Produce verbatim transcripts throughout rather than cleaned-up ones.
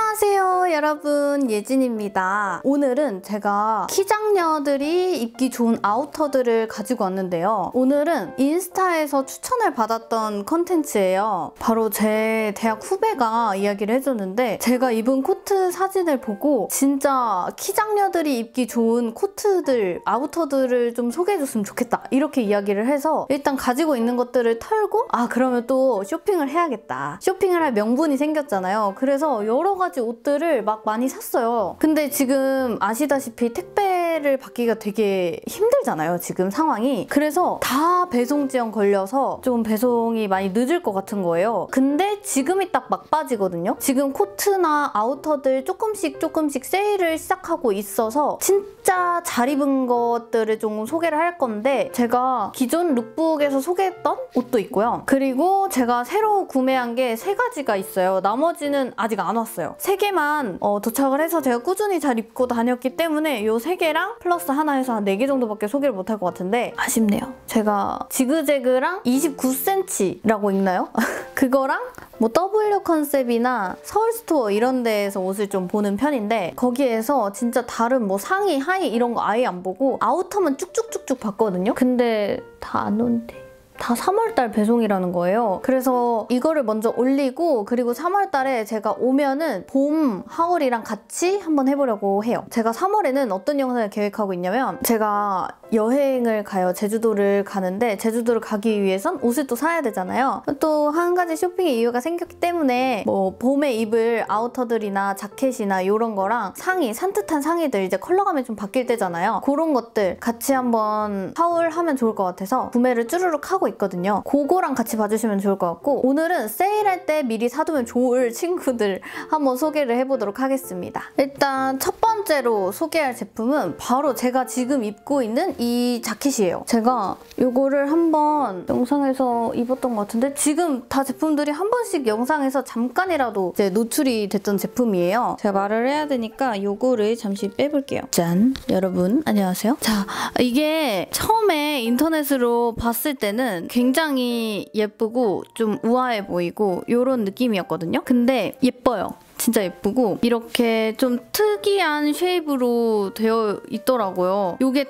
안녕하세요 여러분, 예진입니다. 오늘은 제가 키장녀들이 입기 좋은 아우터들을 가지고 왔는데요. 오늘은 인스타에서 추천을 받았던 컨텐츠예요. 바로 제 대학 후배가 이야기를 해줬는데 제가 입은 코트 사진을 보고 진짜 키장녀들이 입기 좋은 코트들, 아우터들을 좀 소개해줬으면 좋겠다 이렇게 이야기를 해서 일단 가지고 있는 것들을 털고 아 그러면 또 쇼핑을 해야겠다. 쇼핑을 할 명분이 생겼잖아요. 그래서 여러 가지 옷들을 막 많이 샀어요. 근데 지금 아시다시피 택배를 받기가 되게 힘들잖아요, 지금 상황이. 그래서 다 배송 지연 걸려서 좀 배송이 많이 늦을 것 같은 거예요. 근데 지금이 딱 막바지거든요. 지금 코트나 아우터들 조금씩 조금씩 세일을 시작하고 있어서 진짜 잘 입은 것들을 좀 소개를 할 건데 제가 기존 룩북에서 소개했던 옷도 있고요. 그리고 제가 새로 구매한 게 세 가지가 있어요. 나머지는 아직 안 왔어요. 세 개만 어, 도착을 해서 제가 꾸준히 잘 입고 다녔기 때문에 이 세 개랑 플러스 하나 해서 한 네 개 정도밖에 소개를 못할 것 같은데 아쉽네요. 제가 지그재그랑 이십구 센티미터라고 읽나요? 그거랑 뭐 더블유 컨셉이나 서울스토어 이런 데에서 옷을 좀 보는 편인데 거기에서 진짜 다른 뭐 상의, 하의 이런 거 아예 안 보고 아우터만 쭉쭉쭉쭉 봤거든요. 근데 다 안 온대. 다 삼월달 배송이라는 거예요. 그래서 이거를 먼저 올리고 그리고 삼월달에 제가 오면은 봄 하울이랑 같이 한번 해보려고 해요. 제가 삼월에는 어떤 영상을 계획하고 있냐면 제가 여행을 가요. 제주도를 가는데 제주도를 가기 위해선 옷을 또 사야 되잖아요. 또 한 가지 쇼핑의 이유가 생겼기 때문에 뭐 봄에 입을 아우터들이나 자켓이나 이런 거랑 상의, 산뜻한 상의들 이제 컬러감이 좀 바뀔 때잖아요. 그런 것들 같이 한번 하울하면 좋을 것 같아서 구매를 쭈루룩 하고 있거든요. 그거랑 같이 봐주시면 좋을 것 같고 오늘은 세일할 때 미리 사두면 좋을 친구들 한번 소개를 해보도록 하겠습니다. 일단 첫 번째로 소개할 제품은 바로 제가 지금 입고 있는 이 자켓이에요. 제가 이거를 한번 영상에서 입었던 것 같은데 지금 다 제품들이 한 번씩 영상에서 잠깐이라도 이제 노출이 됐던 제품이에요. 제가 말을 해야 되니까 이거를 잠시 빼볼게요. 짠! 여러분 안녕하세요. 자, 이게 처음에 인터넷으로 봤을 때는 굉장히 예쁘고 좀 우아해 보이고 이런 느낌이었거든요. 근데 예뻐요. 진짜 예쁘고 이렇게 좀 특이한 쉐입으로 되어 있더라고요. 이게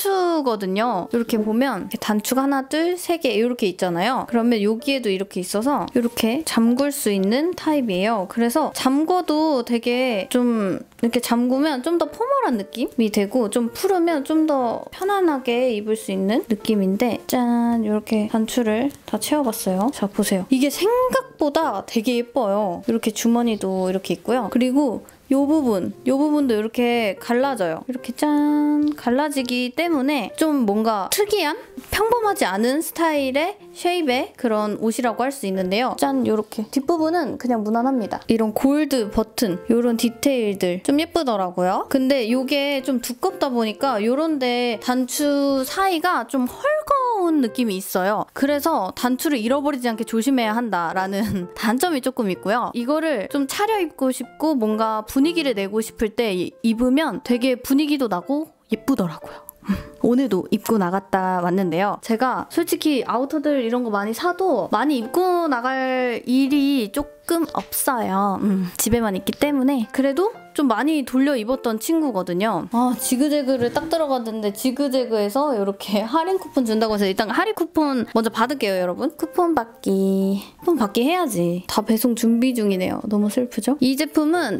단추거든요. 이렇게 보면 이렇게 단추가 하나, 둘, 세 개 이렇게 있잖아요. 그러면 여기에도 이렇게 있어서 이렇게 잠글 수 있는 타입이에요. 그래서 잠궈도 되게 좀 이렇게 잠그면 좀 더 포멀한 느낌이 되고 좀 풀으면 좀 더 편안하게 입을 수 있는 느낌인데 짠! 이렇게 단추를 다 채워봤어요. 자, 보세요. 이게 생각보다 되게 예뻐요. 이렇게 주머니도 이렇게 있고요. 그리고 이 부분, 이 부분도 이렇게 갈라져요. 이렇게 짠! 갈라지기 때문에 좀 뭔가 특이한? 평범하지 않은 스타일의 쉐입의 그런 옷이라고 할 수 있는데요. 짠! 이렇게 뒷부분은 그냥 무난합니다. 이런 골드 버튼, 이런 디테일들 좀 예쁘더라고요. 근데 이게 좀 두껍다 보니까 이런데 단추 사이가 좀 헐거운 느낌이 있어요. 그래서 단추를 잃어버리지 않게 조심해야 한다라는 단점이 조금 있고요. 이거를 좀 차려입고 싶고 뭔가 분위기를 내고 싶을 때 입으면 되게 분위기도 나고 예쁘더라고요. 오늘도 입고 나갔다 왔는데요. 제가 솔직히 아우터들 이런 거 많이 사도 많이 입고 나갈 일이 조금 없어요. 음, 집에만 있기 때문에 그래도 좀 많이 돌려 입었던 친구거든요. 아, 지그재그를 딱 들어갔는데 지그재그에서 이렇게 할인 쿠폰 준다고 해서 일단 할인 쿠폰 먼저 받을게요, 여러분. 쿠폰 받기. 쿠폰 받기 해야지. 다 배송 준비 중이네요. 너무 슬프죠? 이 제품은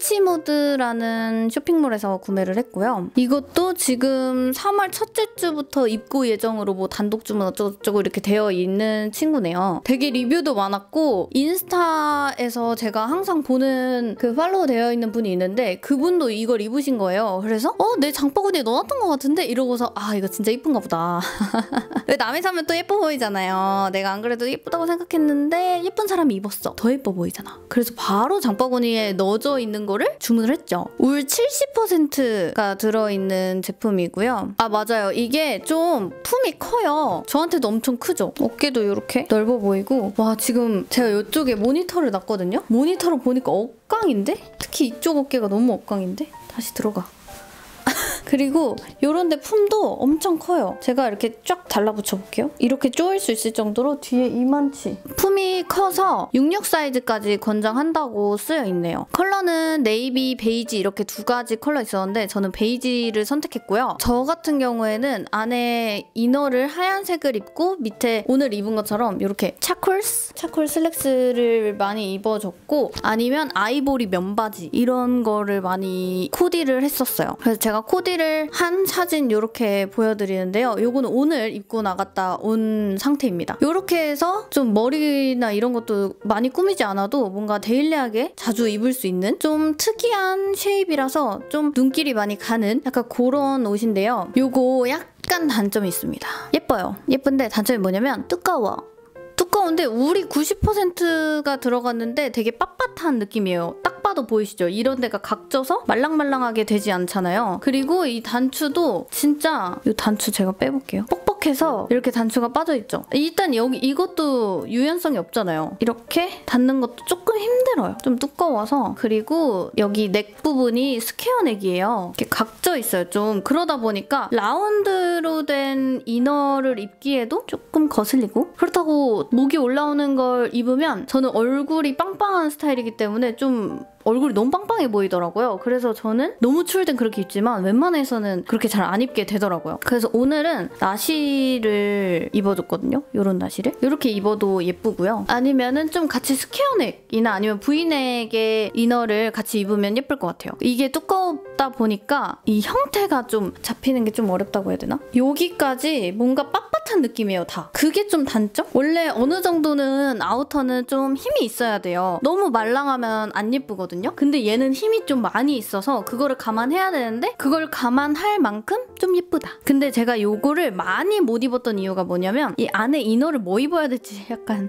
H모드라는 쇼핑몰에서 구매를 했고요. 이것도 지금 삼월 첫째 주부터 입고 예정으로 뭐 단독 주문 어쩌고저쩌고 이렇게 되어 있는 친구네요. 되게 리뷰도 많았고 인스타에서 제가 항상 보는 그 팔로우 되어 있는 분이 있는데 근데 그분도 이걸 입으신 거예요. 그래서 어? 내 장바구니에 넣어놨던 것 같은데? 이러고서 아 이거 진짜 예쁜가 보다. 남이 사면 또 예뻐 보이잖아요. 내가 안 그래도 예쁘다고 생각했는데 예쁜 사람이 입었어. 더 예뻐 보이잖아. 그래서 바로 장바구니에 넣어져 있는 거를 주문을 했죠. 울 칠십 퍼센트가 들어있는 제품이고요. 아 맞아요. 이게 좀 품이 커요. 저한테도 엄청 크죠? 어깨도 이렇게 넓어 보이고 와 지금 제가 이쪽에 모니터를 놨거든요? 모니터를 보니까 어? 억강인데? 특히 이쪽 어깨가 너무 억강인데? 다시 들어가. 그리고 이런 데 품도 엄청 커요. 제가 이렇게 쫙 달라붙여 볼게요. 이렇게 조일 수 있을 정도로 뒤에 이만치. 품이 커서 육십육 사이즈까지 권장한다고 쓰여 있네요. 컬러는 네이비, 베이지 이렇게 두 가지 컬러 있었는데 저는 베이지를 선택했고요. 저 같은 경우에는 안에 이너를 하얀색을 입고 밑에 오늘 입은 것처럼 이렇게 차콜스? 차콜 슬랙스를 많이 입어줬고 아니면 아이보리 면바지 이런 거를 많이 코디를 했었어요. 그래서 제가 코디를 한 사진 이렇게 보여드리는데요. 요거는 오늘 입고 나갔다 온 상태입니다. 이렇게 해서 좀 머리나 이런 것도 많이 꾸미지 않아도 뭔가 데일리하게 자주 입을 수 있는 좀 특이한 쉐입이라서 좀 눈길이 많이 가는 약간 그런 옷인데요. 요거 약간 단점이 있습니다. 예뻐요. 예쁜데 단점이 뭐냐면 두꺼워. 두꺼운데 울이 구십 퍼센트가 들어갔는데 되게 빳빳한 느낌이에요. 딱 봐도 보이시죠? 이런 데가 각져서 말랑말랑하게 되지 않잖아요. 그리고 이 단추도 진짜 이 단추 제가 빼볼게요. 뻑뻑해서 이렇게 단추가 빠져있죠? 일단 여기 이것도 유연성이 없잖아요. 이렇게 닫는 것도 조금 힘들어요. 좀 두꺼워서. 그리고 여기 넥 부분이 스퀘어 넥이에요. 이렇게 각져 있어요. 좀 그러다 보니까 라운드로 된 이너를 입기에도 조금 거슬리고 그렇다고 목이 올라오는 걸 입으면 저는 얼굴이 빵빵한 스타일이기 때문에 좀 얼굴이 너무 빵빵해 보이더라고요. 그래서 저는 너무 추울 땐 그렇게 입지만 웬만해서는 그렇게 잘 안 입게 되더라고요. 그래서 오늘은 나시를 입어줬거든요. 이런 나시를. 이렇게 입어도 예쁘고요. 아니면은 좀 같이 스퀘어넥이나 아니면 브이넥의 이너를 같이 입으면 예쁠 것 같아요. 이게 두껍다 보니까 이 형태가 좀 잡히는 게 좀 어렵다고 해야 되나? 여기까지 뭔가 빳빳한 느낌이에요, 다. 그게 좀 단점? 원래 어느 정도는 아우터는 좀 힘이 있어야 돼요. 너무 말랑하면 안 예쁘거든요. 근데 얘는 힘이 좀 많이 있어서 그거를 감안해야 되는데 그걸 감안할 만큼 좀 예쁘다. 근데 제가 요거를 많이 못 입었던 이유가 뭐냐면 이 안에 이너를 뭐 입어야 될지 약간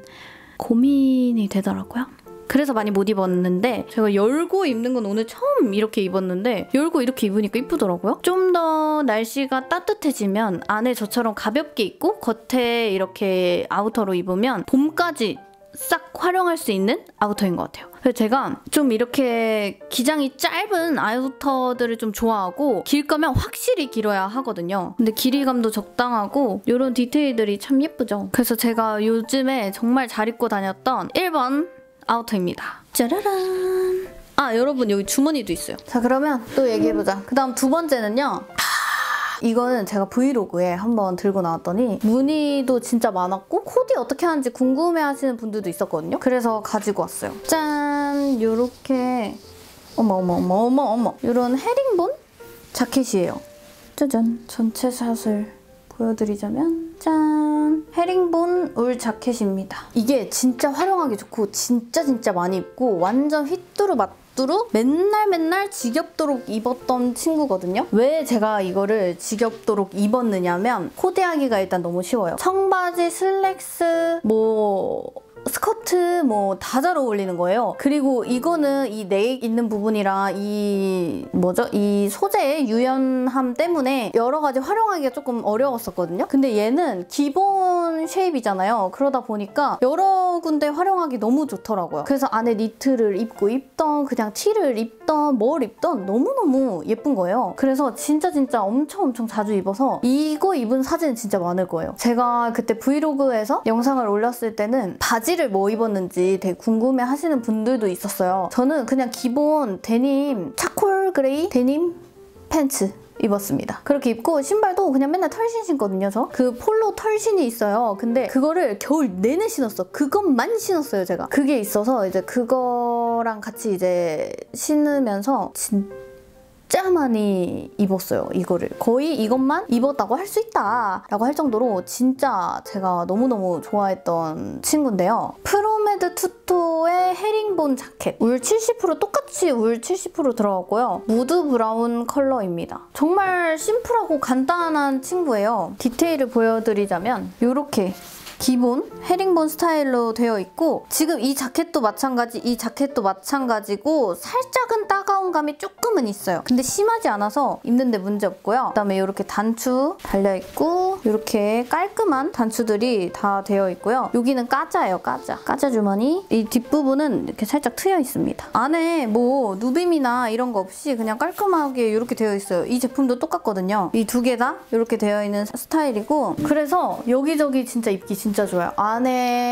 고민이 되더라고요. 그래서 많이 못 입었는데 제가 열고 입는 건 오늘 처음 이렇게 입었는데 열고 이렇게 입으니까 이쁘더라고요. 좀 더 날씨가 따뜻해지면 안에 저처럼 가볍게 입고 겉에 이렇게 아우터로 입으면 봄까지 싹 활용할 수 있는 아우터인 것 같아요. 그래서 제가 좀 이렇게 기장이 짧은 아우터들을 좀 좋아하고 길 거면 확실히 길어야 하거든요. 근데 길이감도 적당하고 이런 디테일들이 참 예쁘죠. 그래서 제가 요즘에 정말 잘 입고 다녔던 일 번 아우터입니다. 짜라란. 아, 여러분 여기 주머니도 있어요. 자, 그러면 또 얘기해보자. 그 다음 두 번째는요. 이거는 제가 브이로그에 한번 들고 나왔더니 문의도 진짜 많았고 코디 어떻게 하는지 궁금해하시는 분들도 있었거든요. 그래서 가지고 왔어요. 짠! 요렇게 어머 어머 어머 어머 어머 이런 헤링본 자켓이에요. 짜잔! 전체 샷을 보여드리자면 짠! 헤링본 울 자켓입니다. 이게 진짜 활용하기 좋고 진짜 진짜 많이 입고 완전 휘뚜루 맛두루 맨날 맨날 지겹도록 입었던 친구거든요. 왜 제가 이거를 지겹도록 입었느냐면 코디하기가 일단 너무 쉬워요. 청바지, 슬랙스, 뭐 스커트 뭐 다 잘 어울리는 거예요. 그리고 이거는 이 넥 있는 부분이랑 이 뭐죠? 이 소재의 유연함 때문에 여러 가지 활용하기가 조금 어려웠었거든요. 근데 얘는 기본 쉐입이잖아요. 그러다 보니까 여러 군데 활용하기 너무 좋더라고요. 그래서 안에 니트를 입고 입던 그냥 티를 입던 뭘 입던 너무너무 예쁜 거예요. 그래서 진짜 진짜 엄청 엄청 자주 입어서 이거 입은 사진 진짜 많을 거예요. 제가 그때 브이로그에서 영상을 올렸을 때는 바지를 뭐 입었는지 되게 궁금해 하시는 분들도 있었어요. 저는 그냥 기본 데님, 차콜 그레이 데님 팬츠 입었습니다. 그렇게 입고 신발도 그냥 맨날 털신 신거든요, 저. 그 폴로 털신이 있어요. 근데 그거를 겨울 내내 신었어. 그것만 신었어요, 제가. 그게 있어서 이제 그거랑 같이 이제 신으면서 진 진짜 많이 입었어요, 이거를. 거의 이것만 입었다고 할 수 있다 라고 할 정도로 진짜 제가 너무너무 좋아했던 친구인데요. 프로메드 투토의 헤링본 자켓. 울 칠십 퍼센트 똑같이 울 칠십 퍼센트 들어갔고요. 무드 브라운 컬러입니다. 정말 심플하고 간단한 친구예요. 디테일을 보여드리자면 이렇게 기본 헤링본 스타일로 되어 있고 지금 이 자켓도 마찬가지, 이 자켓도 마찬가지고 살짝은 따가운 감이 조금은 있어요. 근데 심하지 않아서 입는데 문제 없고요. 그다음에 이렇게 단추 달려있고 이렇게 깔끔한 단추들이 다 되어 있고요. 여기는 까자예요, 까자. 까자 주머니. 이 뒷부분은 이렇게 살짝 트여 있습니다. 안에 뭐 누빔이나 이런 거 없이 그냥 깔끔하게 이렇게 되어 있어요. 이 제품도 똑같거든요. 이 두 개 다 이렇게 되어 있는 스타일이고 그래서 여기저기 진짜 입기 진짜 좋아요. 안에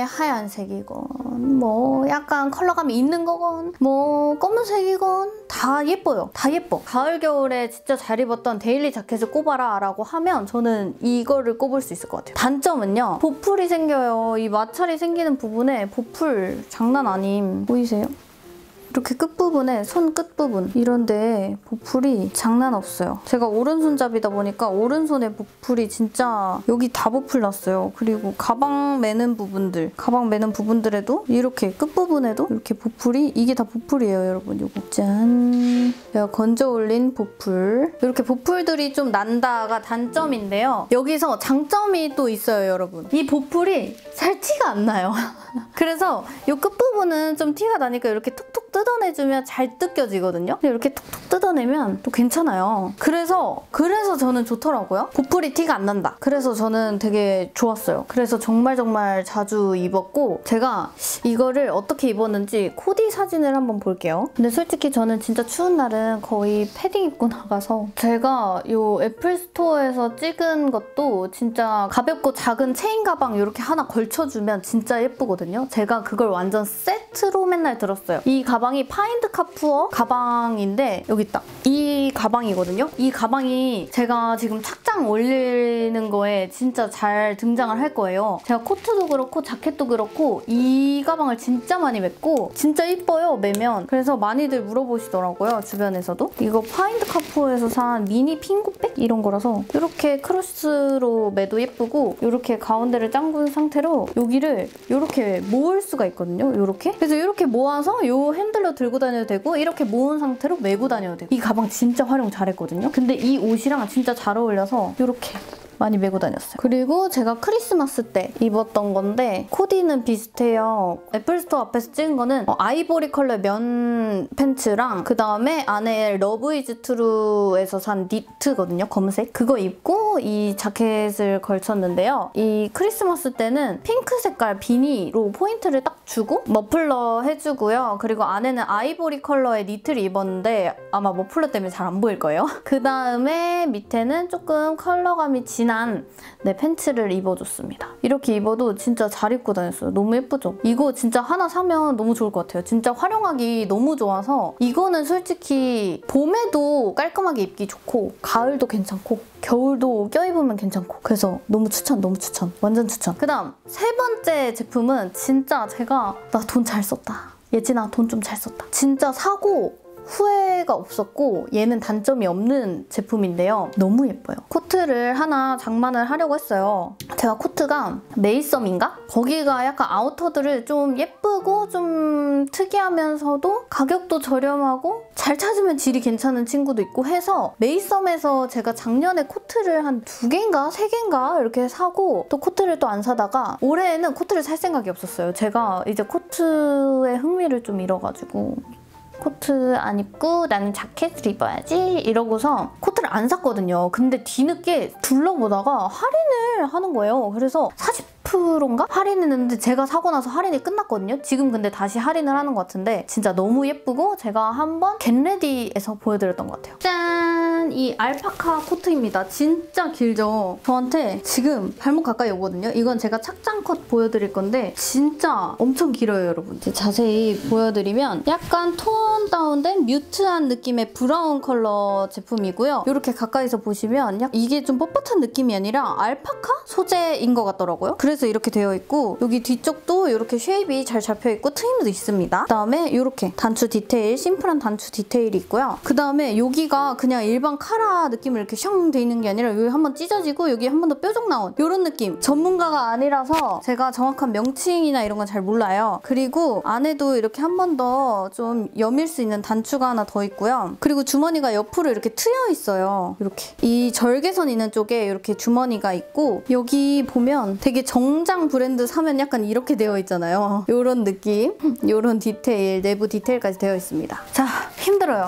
하얀색이건 뭐 약간 컬러감이 있는 거건 뭐 검은색이건 다 예뻐요. 다 예뻐. 가을 겨울에 진짜 잘 입었던 데일리 자켓을 꼽아라 라고 하면 저는 이거를 꼽을 수 있을 것 같아요. 단점은요. 보풀이 생겨요. 이 마찰이 생기는 부분에 보풀 장난 아님. 보이세요? 이렇게 끝부분에 손 끝부분 이런데 보풀이 장난 없어요. 제가 오른손잡이다 보니까 오른손에 보풀이 진짜 여기 다 보풀 났어요. 그리고 가방 매는 부분들 가방 매는 부분들에도 이렇게 끝부분에도 이렇게 보풀이 이게 다 보풀이에요, 여러분. 요거 짠! 제가 건져 올린 보풀. 이렇게 보풀들이 좀 난다가 단점인데요. 여기서 장점이 또 있어요, 여러분. 이 보풀이 잘 티가 안 나요. 그래서 이 끝부분은 좀 티가 나니까 이렇게 툭툭 뜯어내주면 잘 뜯겨지거든요. 근데 이렇게 툭툭 뜯어내면 또 괜찮아요. 그래서 그래서 저는 좋더라고요. 보풀이 티가 안 난다. 그래서 저는 되게 좋았어요. 그래서 정말 정말 자주 입었고 제가 이거를 어떻게 입었는지 코디 사진을 한번 볼게요. 근데 솔직히 저는 진짜 추운 날은 거의 패딩 입고 나가서 제가 이 애플 스토어에서 찍은 것도 진짜 가볍고 작은 체인 가방 이렇게 하나 걸쳐주면 진짜 예쁘거든요. 제가 그걸 완전 세트로 맨날 들었어요. 이 가방이 파인드 카푸어 가방인데 여기 있다. 이 가방이거든요. 이 가방이 제가 지금 착장 올리는 거에 진짜 잘 등장을 할 거예요. 제가 코트도 그렇고 자켓도 그렇고 이 가방을 진짜 많이 맸고 진짜 이뻐요, 매면. 그래서 많이들 물어보시더라고요, 주변에서도. 이거 파인드 카푸어에서 산 미니 핑구백 이런 거라서 이렇게 크로스로 매도 예쁘고 이렇게 가운데를 짱군 상태로 여기를 이렇게 모을 수가 있거든요, 이렇게. 그래서 이렇게 모아서 이 핸들로 들고 다녀도 되고 이렇게 모은 상태로 메고 다녀도 되고. 이 가방 진짜 활용 잘했거든요. 근데 이 옷이랑 진짜 잘 어울려서 이렇게 많이 메고 다녔어요. 그리고 제가 크리스마스 때 입었던 건데 코디는 비슷해요. 애플스토어 앞에서 찍은 거는 어, 아이보리 컬러 면 팬츠랑 그 다음에 안에 러브 이즈 트루에서 산 니트거든요, 검은색. 그거 입고 이 자켓을 걸쳤는데요. 이 크리스마스 때는 핑크 색깔 비니로 포인트를 딱 주고 머플러 해주고요. 그리고 안에는 아이보리 컬러의 니트를 입었는데 아마 머플러 때문에 잘 안 보일 거예요. 그 다음에 밑에는 조금 컬러감이 진 진한 네, 팬츠를 입어줬습니다. 이렇게 입어도 진짜 잘 입고 다녔어요. 너무 예쁘죠? 이거 진짜 하나 사면 너무 좋을 것 같아요. 진짜 활용하기 너무 좋아서 이거는 솔직히 봄에도 깔끔하게 입기 좋고 가을도 괜찮고 겨울도 껴입으면 괜찮고 그래서 너무 추천, 너무 추천. 완전 추천. 그 다음 세 번째 제품은 진짜 제가 나 돈 잘 썼다. 예진아 돈 좀 잘 썼다. 진짜 사고 후회가 없었고 얘는 단점이 없는 제품인데요. 너무 예뻐요. 코트를 하나 장만을 하려고 했어요. 제가 코트가 메이썸인가? 거기가 약간 아우터들을 좀 예쁘고 좀 특이하면서도 가격도 저렴하고 잘 찾으면 질이 괜찮은 친구도 있고 해서 메이썸에서 제가 작년에 코트를 한 두 개인가 세 개인가 이렇게 사고 또 코트를 또 안 사다가 올해는 코트를 살 생각이 없었어요. 제가 이제 코트에 흥미를 좀 잃어가지고 코트 안 입고 나는 자켓을 입어야지 이러고서 코트를 안 샀거든요. 근데 뒤늦게 둘러보다가 할인을 하는 거예요. 그래서 사십 퍼센트인가? 할인했는데 제가 사고 나서 할인이 끝났거든요. 지금 근데 다시 할인을 하는 것 같은데 진짜 너무 예쁘고 제가 한번 겟레디에서 보여드렸던 것 같아요. 짠! 이 알파카 코트입니다. 진짜 길죠? 저한테 지금 발목 가까이 오거든요. 이건 제가 착장 컷 보여드릴 건데 진짜 엄청 길어요, 여러분. 이제 자세히 보여드리면 약간 톤 다운된 뮤트한 느낌의 브라운 컬러 제품이고요. 이렇게 가까이서 보시면 약 이게 좀 뻣뻣한 느낌이 아니라 알파카 소재인 것 같더라고요. 그래서 이렇게 되어 있고 여기 뒤쪽도 이렇게 쉐입이 잘 잡혀있고 트임도 있습니다. 그 다음에 이렇게 단추 디테일, 심플한 단추 디테일이 있고요. 그 다음에 여기가 그냥 일반 일반 카라 느낌을 이렇게 숑 돼 있는 게 아니라 여기 한번 찢어지고 여기 한 번 더 뾰족 나온 이런 느낌. 전문가가 아니라서 제가 정확한 명칭이나 이런 건 잘 몰라요. 그리고 안에도 이렇게 한 번 더 좀 여밀 수 있는 단추가 하나 더 있고요. 그리고 주머니가 옆으로 이렇게 트여 있어요. 이렇게 이 절개선 있는 쪽에 이렇게 주머니가 있고 여기 보면 되게 정장 브랜드 사면 약간 이렇게 되어 있잖아요. 이런 느낌, 이런 디테일, 내부 디테일까지 되어 있습니다. 자, 힘들어요.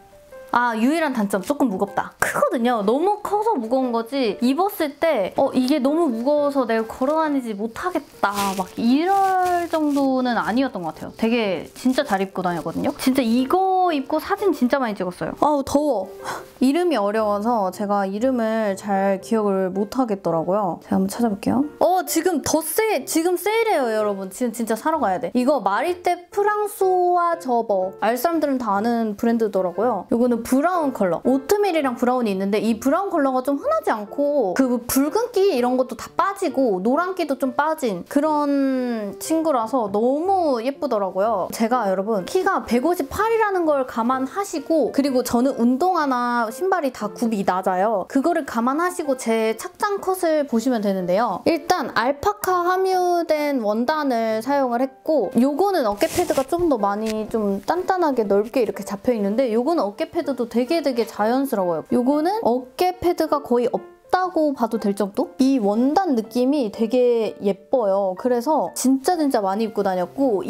아, 유일한 단점, 조금 무겁다. 크거든요. 너무 커서 무거운 거지 입었을 때 어, 이게 너무 무거워서 내가 걸어다니지 못하겠다 막 이럴 정도는 아니었던 것 같아요. 되게 진짜 잘 입고 다녔거든요. 진짜 이거 입고 사진 진짜 많이 찍었어요. 아우 더워. 이름이 어려워서 제가 이름을 잘 기억을 못 하겠더라고요. 제가 한번 찾아볼게요. 어, 지금 더 세일, 지금 세일해요, 여러분. 지금 진짜 사러 가야 돼. 이거 마리떼 프랑소아 저버. 알 사람들은 다 아는 브랜드더라고요. 이거는 브라운 컬러. 오트밀이랑 브라운이 있는데 이 브라운 컬러가 좀 흔하지 않고 그 붉은기 이런 것도 다 빠지고 노란기도 좀 빠진 그런 친구라서 너무 예쁘더라고요. 제가 여러분 키가 백오십팔이라는 걸 감안하시고 그리고 저는 운동화나 신발이 다 굽이 낮아요. 그거를 감안하시고 제 착장 컷을 보시면 되는데요. 일단 알파카 함유된 원단을 사용을 했고 요거는 어깨 패드가 좀 더 많이 좀 단단하게 넓게 이렇게 잡혀있는데 요거는 어깨 패드도 되게 되게 자연스러워요. 요거는 어깨 패드가 거의 없 다고 봐도 될 정도? 이 원단 느낌이 되게 예뻐요. 그래서 진짜 진짜 많이 입고 다녔고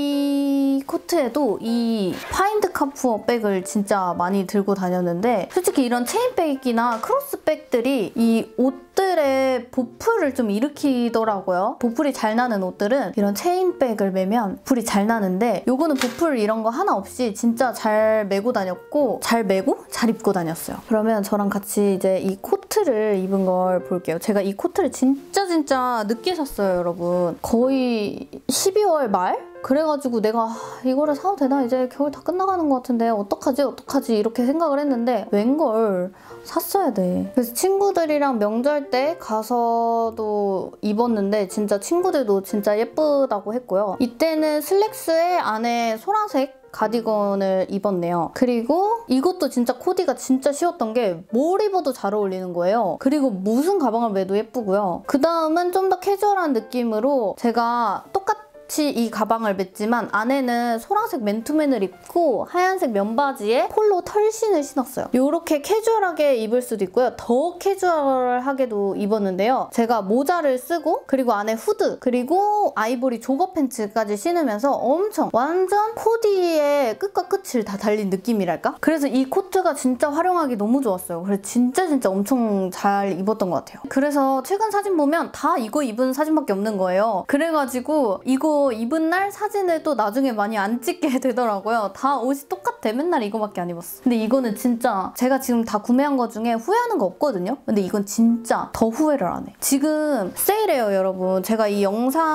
이 코트에도 이 파인드 카푸어 백을 진짜 많이 들고 다녔는데 솔직히 이런 체인백이나 크로스백들이 이 옷들의 보풀을 좀 일으키더라고요. 보풀이 잘 나는 옷들은 이런 체인백을 매면 보풀이 잘 나는데 요거는 보풀 이런 거 하나 없이 진짜 잘 메고 다녔고 잘 메고 잘 입고 다녔어요. 그러면 저랑 같이 이제 이 코트를 입은 걸 볼게요. 제가 이 코트를 진짜 진짜 늦게 샀어요, 여러분. 거의 십이월 말? 그래가지고 내가 이거를 사도 되나? 이제 겨울 다 끝나가는 것 같은데 어떡하지? 어떡하지? 이렇게 생각을 했는데 웬걸 샀어야 돼. 그래서 친구들이랑 명절 때 가서도 입었는데 진짜 친구들도 진짜 예쁘다고 했고요. 이때는 슬랙스에 안에 소라색 가디건을 입었네요. 그리고 이것도 진짜 코디가 진짜 쉬웠던 게 뭘 입어도 잘 어울리는 거예요. 그리고 무슨 가방을 매도 예쁘고요. 그 다음은 좀 더 캐주얼한 느낌으로 제가 똑같 이 가방을 맸지만 안에는 소라색 맨투맨을 입고 하얀색 면바지에 폴로 털신을 신었어요. 이렇게 캐주얼하게 입을 수도 있고요. 더 캐주얼하게도 입었는데요. 제가 모자를 쓰고 그리고 안에 후드 그리고 아이보리 조거 팬츠까지 신으면서 엄청 완전 코디의 끝과 끝을 다 달린 느낌이랄까? 그래서 이 코트가 진짜 활용하기 너무 좋았어요. 그래서 진짜 진짜 엄청 잘 입었던 것 같아요. 그래서 최근 사진 보면 다 이거 입은 사진밖에 없는 거예요. 그래가지고 이거 입은 날 사진을 또 나중에 많이 안 찍게 되더라고요. 다 옷이 똑같아. 맨날 이거밖에 안 입었어. 근데 이거는 진짜 제가 지금 다 구매한 거 중에 후회하는 거 없거든요? 근데 이건 진짜 더 후회를 안 해. 지금 세일해요, 여러분. 제가 이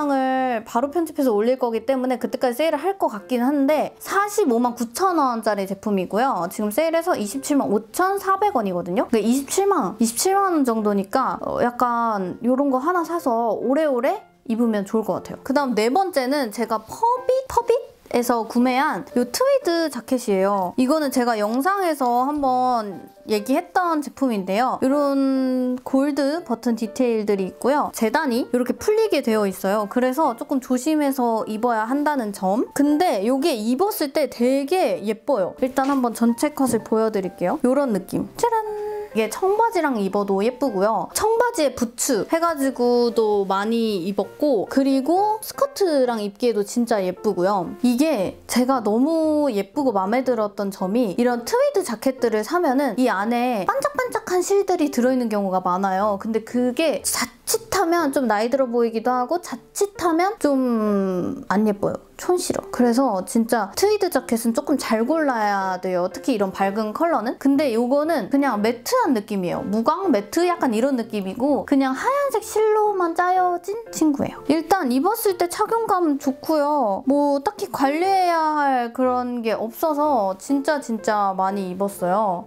영상을 바로 편집해서 올릴 거기 때문에 그때까지 세일을 할 것 같긴 한데 사십오만 구천 원짜리 제품이고요. 지금 세일해서 이십칠만 오천사백 원이거든요? 그러니까 이십칠만 원, 이십칠만 원 정도니까 약간 이런 거 하나 사서 오래오래 입으면 좋을 것 같아요. 그 다음 네 번째는 제가 퍼빗? 퍼빗? 에서 구매한 이 트위드 자켓이에요. 이거는 제가 영상에서 한번 얘기했던 제품인데요. 이런 골드 버튼 디테일들이 있고요. 재단이 이렇게 풀리게 되어 있어요. 그래서 조금 조심해서 입어야 한다는 점. 근데 이게 입었을 때 되게 예뻐요. 일단 한번 전체 컷을 보여드릴게요. 이런 느낌. 짜란! 이게 청바지랑 입어도 예쁘고요. 청바지에 부츠 해가지고도 많이 입었고 그리고 스커트랑 입기에도 진짜 예쁘고요. 이게 제가 너무 예쁘고 마음에 들었던 점이 이런 트위드 자켓들을 사면은 이 안에 반짝반짝한 실들이 들어있는 경우가 많아요. 근데 그게 자칫하면 좀 나이 들어 보이기도 하고 자칫하면 좀 안 예뻐요. 촌스러워. 그래서 진짜 트위드 자켓은 조금 잘 골라야 돼요. 특히 이런 밝은 컬러는. 근데 이거는 그냥 매트한 느낌이에요. 무광 매트 약간 이런 느낌이고 그냥 하얀색 실로만 짜여진 친구예요. 일단 입었을 때 착용감 좋고요. 뭐 딱히 관리해야 할 그런 게 없어서 진짜 진짜 많이 입었어요.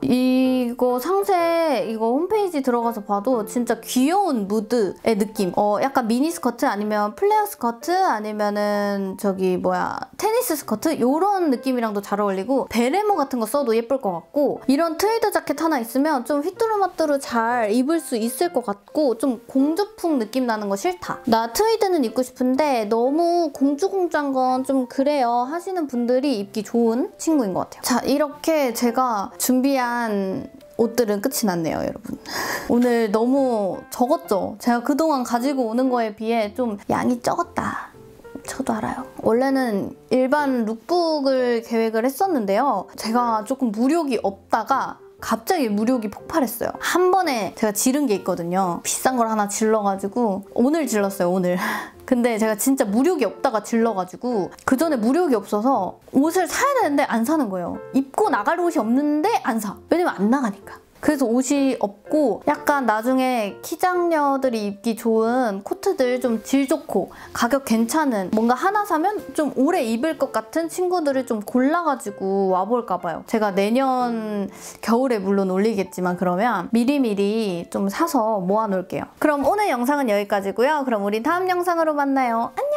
이거 상세 이거 홈페이지 들어가서 봐도 진짜 귀여운 무드의 느낌. 어 약간 미니 스커트 아니면 플레어 스커트 아니면은 저기 뭐야 테니스 스커트 이런 느낌이랑도 잘 어울리고 베레모 같은 거 써도 예쁠 것 같고 이런 트위드 자켓 하나 있으면 좀 휘뚜루마뚜루 잘 입을 수 있을 것 같고 좀 공주풍 느낌 나는 거 싫다. 나 트위드는 입고 싶은데 너무 공주공주한 건 좀 그래요 하시는 분들이 입기 좋은 친구인 것 같아요. 자, 이렇게 제가 준비한 옷들은 끝이 났네요, 여러분. 오늘 너무 적었죠? 제가 그동안 가지고 오는 거에 비해 좀 양이 적었다. 저도 알아요. 원래는 일반 룩북을 계획을 했었는데요. 제가 조금 무력이 없다가 갑자기 무력이 폭발했어요. 한 번에 제가 지른 게 있거든요. 비싼 걸 하나 질러가지고 오늘 질렀어요, 오늘. 근데 제가 진짜 무력이 없다가 질러가지고 그 전에 무력이 없어서 옷을 사야 되는데 안 사는 거예요. 입고 나갈 옷이 없는데 안 사. 왜냐면 안 나가니까. 그래서 옷이 없고 약간 나중에 키장녀들이 입기 좋은 코트들 좀 질 좋고 가격 괜찮은 뭔가 하나 사면 좀 오래 입을 것 같은 친구들을 좀 골라가지고 와볼까 봐요. 제가 내년 겨울에 물론 올리겠지만 그러면 미리미리 좀 사서 모아놓을게요. 그럼 오늘 영상은 여기까지고요. 그럼 우리 다음 영상으로 만나요. 안녕!